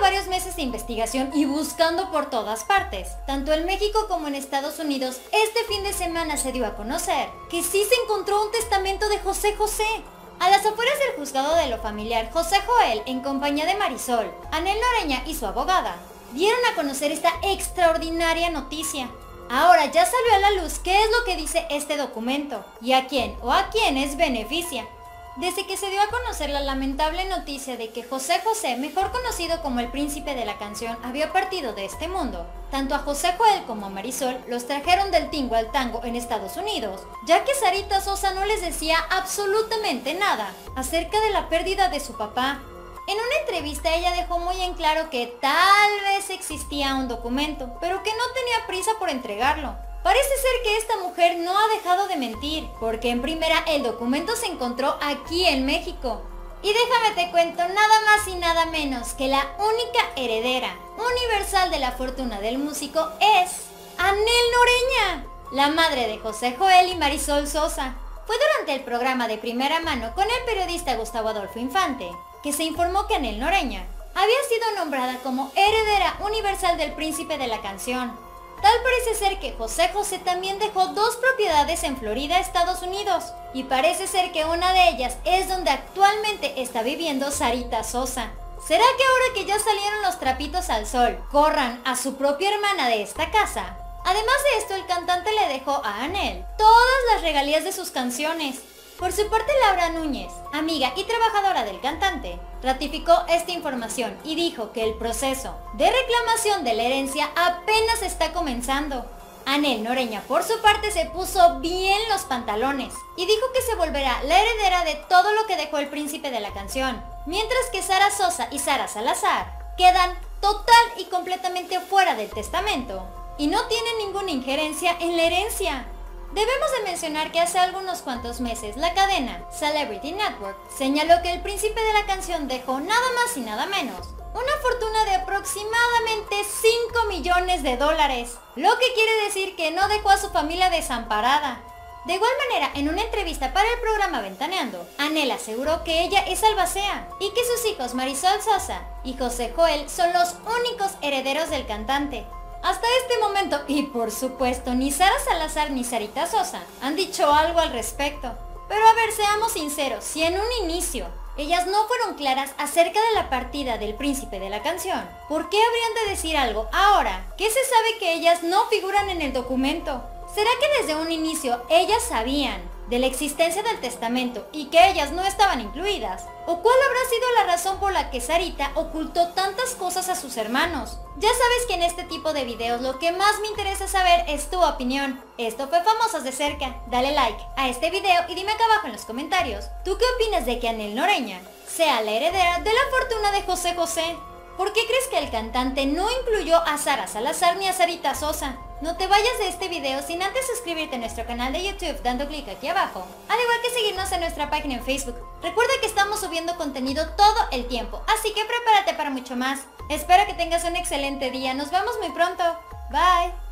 varios meses de investigación y buscando por todas partes, tanto en México como en Estados Unidos, este fin de semana se dio a conocer que sí se encontró un testamento de José José. A las afueras del juzgado de lo familiar, José Joel, en compañía de Marisol, Anel Noreña y su abogada, dieron a conocer esta extraordinaria noticia. Ahora ya salió a la luz qué es lo que dice este documento y a quién o a quiénes beneficia. Desde que se dio a conocer la lamentable noticia de que José José, mejor conocido como el príncipe de la canción, había partido de este mundo, tanto a José Joel como a Marisol los trajeron del tingo al tango en Estados Unidos, ya que Sarita Sosa no les decía absolutamente nada acerca de la pérdida de su papá. En una entrevista ella dejó muy en claro que tal vez existía un documento, pero que no tenía prisa por entregarlo. Parece ser que esta mujer no ha dejado de mentir, porque en primera el documento se encontró aquí en México. Y déjame te cuento nada más y nada menos que la única heredera universal de la fortuna del músico es Anel Noreña, la madre de José Joel y Marisol Sosa. Fue durante el programa de Primera Mano con el periodista Gustavo Adolfo Infante que se informó que Anel Noreña había sido nombrada como heredera universal del príncipe de la canción. Tal parece ser que José José también dejó 2 propiedades en Florida, Estados Unidos, y parece ser que una de ellas es donde actualmente está viviendo Sarita Sosa. ¿Será que ahora que ya salieron los trapitos al sol, corran a su propia hermana de esta casa? Además de esto, el cantante le dejó a Anel todas las regalías de sus canciones. Por su parte, Laura Núñez, amiga y trabajadora del cantante, ratificó esta información y dijo que el proceso de reclamación de la herencia apenas está comenzando. Anel Noreña, por su parte, se puso bien los pantalones y dijo que se volverá la heredera de todo lo que dejó el príncipe de la canción, mientras que Sara Sosa y Sara Salazar quedan total y completamente fuera del testamento y no tienen ninguna injerencia en la herencia. Debemos de mencionar que hace algunos cuantos meses la cadena Celebrity Network señaló que el príncipe de la canción dejó nada más y nada menos una fortuna de aproximadamente 5 millones de dólares, lo que quiere decir que no dejó a su familia desamparada. De igual manera, en una entrevista para el programa Ventaneando, Anel aseguró que ella es albacea y que sus hijos Marisol Sosa y José Joel son los únicos herederos del cantante. Hasta este momento, y por supuesto, ni Sara Salazar ni Sarita Sosa han dicho algo al respecto. Pero a ver, seamos sinceros, si en un inicio ellas no fueron claras acerca de la partida del príncipe de la canción, ¿por qué habrían de decir algo ahora que se sabe que ellas no figuran en el documento? ¿Será que desde un inicio ellas sabían de la existencia del testamento y que ellas no estaban incluidas? ¿O cuál habrá sido la razón por la que Sarita ocultó tantas cosas a sus hermanos? Ya sabes que en este tipo de videos lo que más me interesa saber es tu opinión. Esto fue Famosas de Cerca. Dale like a este video y dime acá abajo en los comentarios, ¿tú qué opinas de que Anel Noreña sea la heredera de la fortuna de José José? ¿Por qué crees que el cantante no incluyó a Sara Salazar ni a Sarita Sosa? No te vayas de este video sin antes suscribirte a nuestro canal de YouTube dando clic aquí abajo, al igual que seguirnos en nuestra página en Facebook. Recuerda que estamos subiendo contenido todo el tiempo, así que prepárate para mucho más. Espero que tengas un excelente día, nos vemos muy pronto. Bye.